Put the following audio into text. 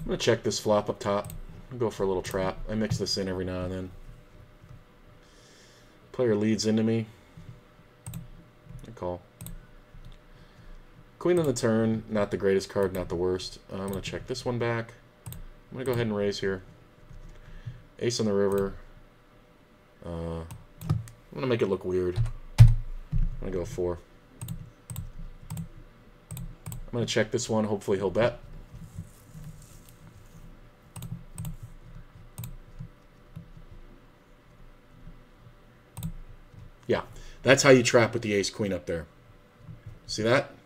I'm going to check this flop up top. I'll go for a little trap. I mix this in every now and then. Player leads into me. I call. Queen on the turn. Not the greatest card, not the worst. I'm going to check this one back. I'm going to go ahead and raise here. Ace on the river. I'm going to make it look weird. I'm going to go 4. I'm going to check this one. Hopefully he'll bet. Yeah, that's how you trap with the ace-queen up there. See that?